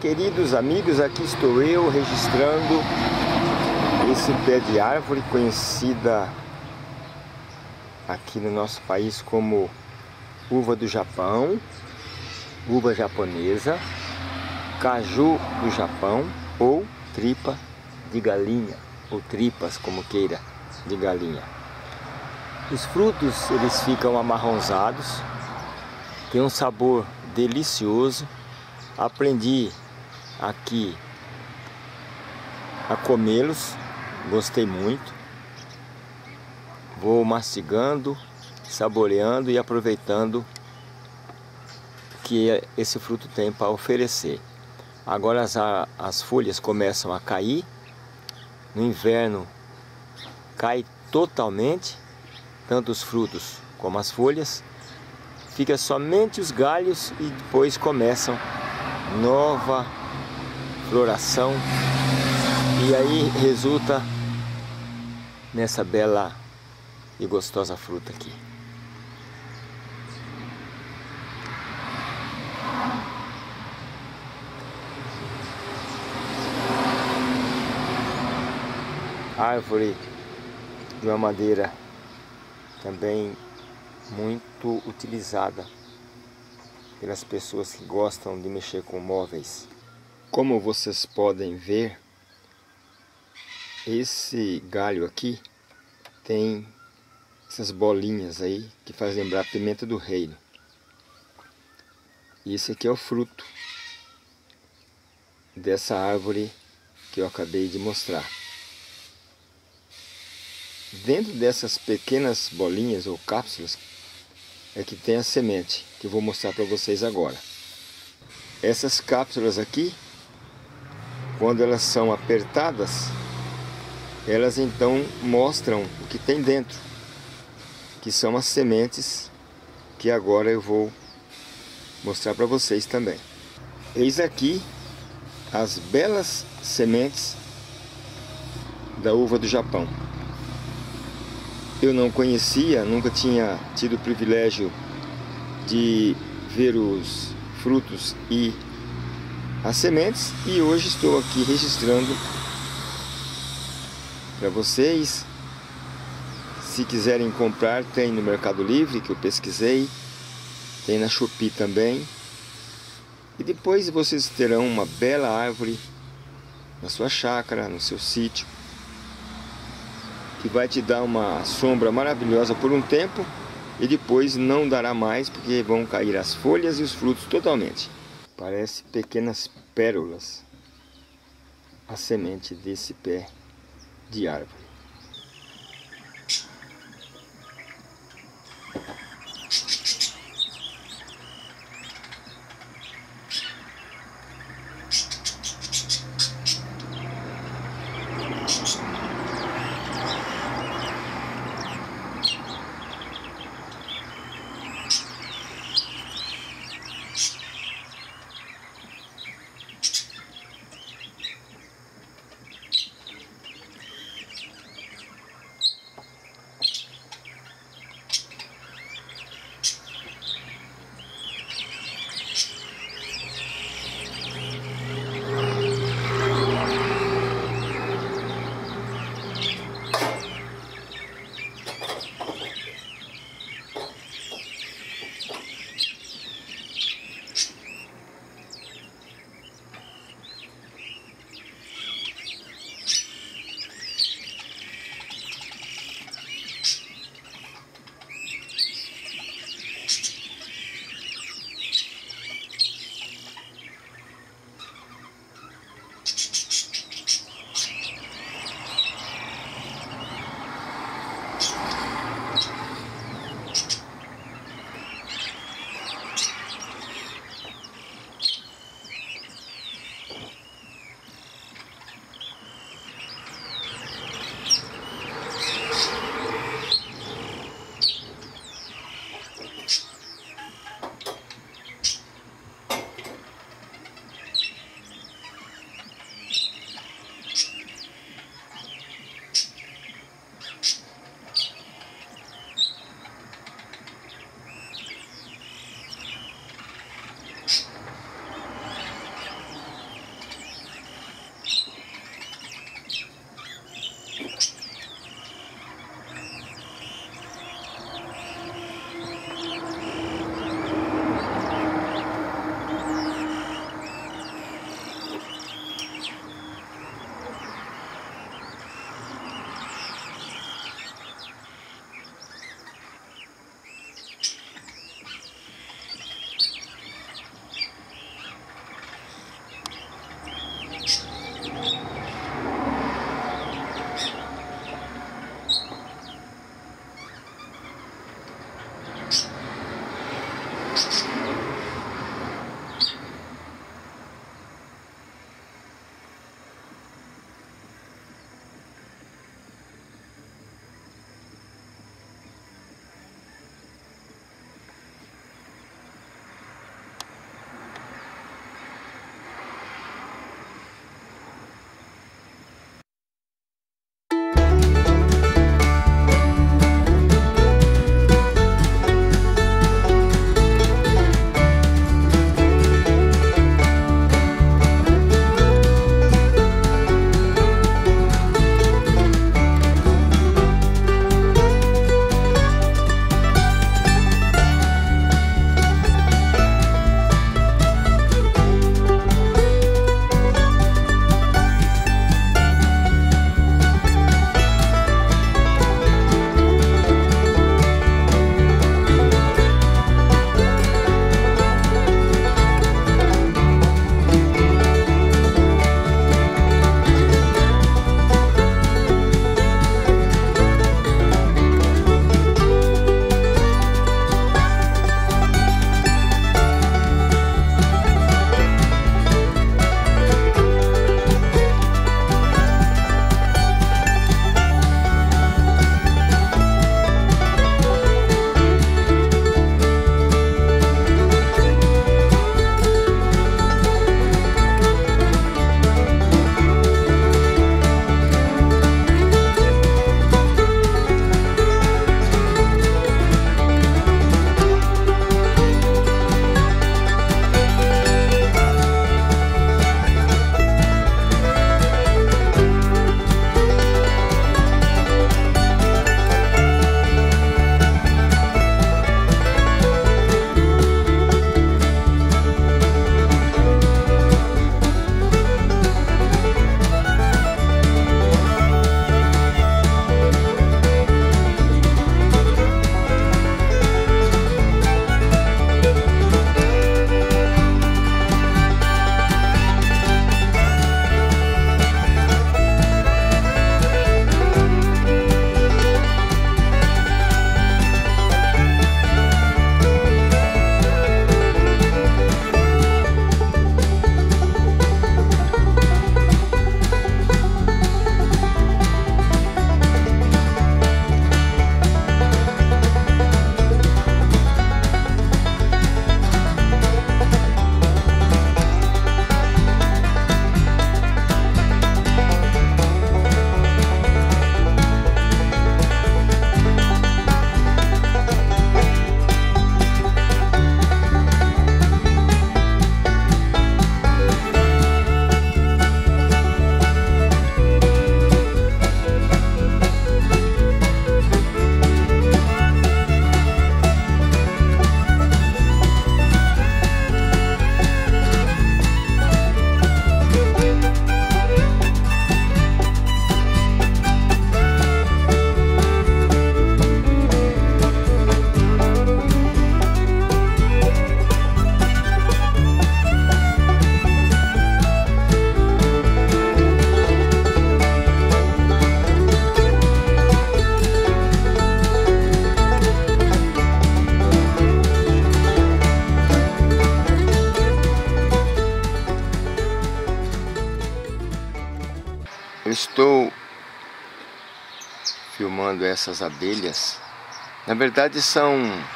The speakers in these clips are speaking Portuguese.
Queridos amigos, aqui estou eu registrando esse pé de árvore conhecida aqui no nosso país como uva do Japão, uva japonesa, caju do Japão ou tripa de galinha, ou tripas, como queira, de galinha. Os frutos, eles ficam amarronzados, tem um sabor delicioso. Aprendi aqui a comê-los, gostei muito. Vou mastigando, saboreando e aproveitando o que esse fruto tem para oferecer. Agora as folhas começam a cair, no inverno cai totalmente, tanto os frutos como as folhas, fica somente os galhos e depois começam nova floração e aí resulta nessa bela e gostosa fruta aqui. Árvore de uma madeira também muito utilizada pelas pessoas que gostam de mexer com móveis. Como vocês podem ver, esse galho aqui tem essas bolinhas aí que fazem lembrar a pimenta do reino. E esse aqui é o fruto dessa árvore que eu acabei de mostrar. Dentro dessas pequenas bolinhas ou cápsulas é que tem a semente, que eu vou mostrar para vocês agora. Essas cápsulas aqui, quando elas são apertadas, elas então mostram o que tem dentro, que são as sementes que agora eu vou mostrar para vocês também. Eis aqui as belas sementes da uva do Japão. Eu não conhecia, nunca tinha tido o privilégio de ver os frutos e as sementes, e hoje estou aqui registrando para vocês. Se quiserem comprar, tem no Mercado Livre, que eu pesquisei, tem na Shopee também, e depois vocês terão uma bela árvore na sua chácara, no seu sítio, que vai te dar uma sombra maravilhosa por um tempo e depois não dará mais, porque vão cair as folhas e os frutos totalmente. Parece pequenas pérolas a semente desse pé de árvore. estou filmando essas abelhas, na verdade são,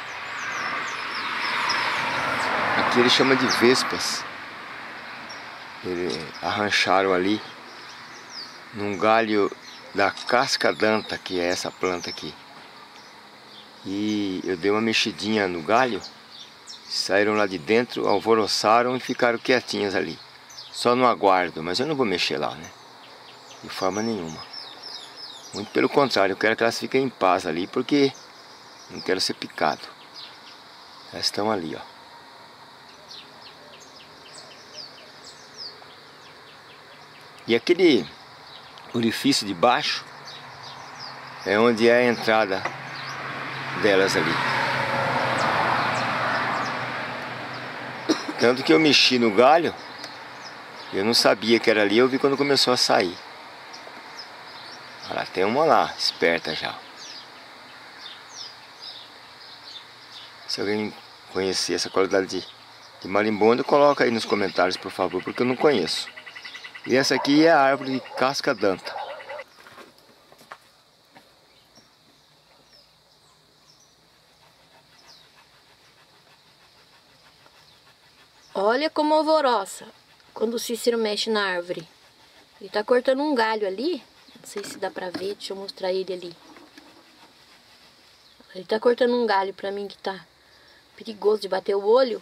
aqui ele chama de vespas. Eles arrancharam ali num galho da casca-danta, que é essa planta aqui. E eu dei uma mexidinha no galho, saíram lá de dentro, alvoroçaram e ficaram quietinhas ali. Só no aguardo, mas eu não vou mexer lá, né? De forma nenhuma. Muito pelo contrário, eu quero que elas fiquem em paz ali, porque não quero ser picado. Elas estão ali, ó. E aquele orifício de baixo é onde é a entrada delas ali. Tanto que eu mexi no galho, eu não sabia que era ali, eu vi quando começou a sair. Olha lá, tem uma lá, esperta já. Se alguém conhecer essa qualidade de marimbondo, coloca aí nos comentários, por favor, porque eu não conheço. E essa aqui é a árvore de casca-danta. Olha como alvoroça quando o Cícero mexe na árvore. Ele tá cortando um galho ali. Não sei se dá pra ver, deixa eu mostrar ele ali. Ele tá cortando um galho pra mim que tá perigoso de bater o olho.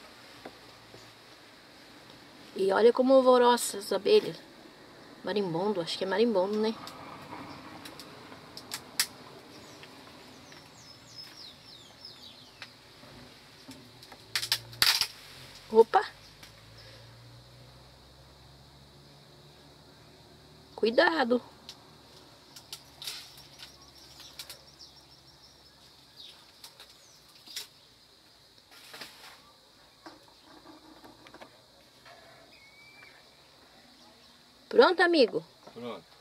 E olha como alvoroça as abelhas. Marimbondo, acho que é marimbondo, né? Opa! Cuidado! Pronto, amigo? Pronto.